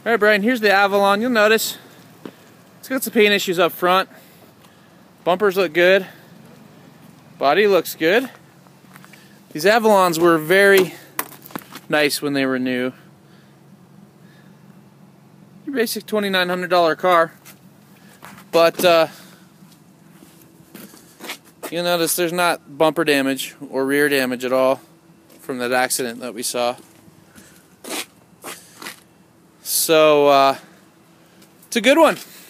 Alright, Brian, here's the Avalon. You'll notice it's got some paint issues up front. Bumpers look good. Body looks good. These Avalons were very nice when they were new. Your basic $2,900 car. But you'll notice there's not bumper damage or rear damage at all from that accident that we saw. So, it's a good one.